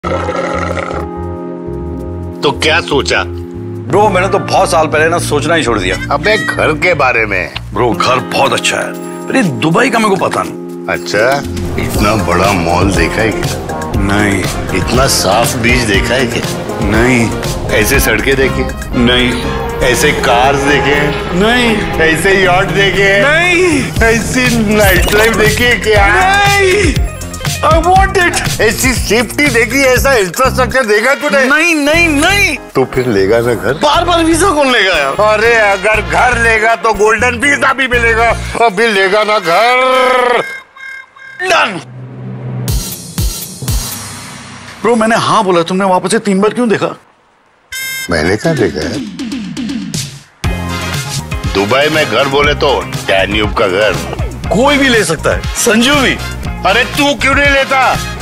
तो क्या सोचा? ब्रो मैंने तो बहुत साल पहले ना सोचना ही छोड़ दिया। अबे घर के बारे में। ब्रो घर बहुत अच्छा है, पर दुबई का मेरे को पता नहीं। अच्छा, इतना बड़ा मॉल देखा है क्या? नहीं। इतना साफ बीच देखा है क्या? नहीं। ऐसे सड़कें देखी? नहीं। ऐसे कार्स देखे? नहीं। ऐसे यॉट देखे? नहीं। ऐसी नाइट लाइफ देखी है क्या? नहीं। I want it। ऐसी सेफ्टी देखी? ऐसा इंफ्रास्ट्रक्चर देखा तूने? नहीं नहीं नहीं। तो फिर लेगा ना घर? बार बार वीजा कौन लेगा यार? अरे अगर घर लेगा तो गोल्डन वीजा भी मिलेगा। अभी लेगा ना घर। डन। ब्रो मैंने हाँ बोला, तुमने वापस से 3 बार क्यों देखा? मैंने क्या देखा है? दुबई में घर बोले तो डैन्यूब का घर कोई भी ले सकता है, संजू भी। अरे तू क्यों नहीं लेता?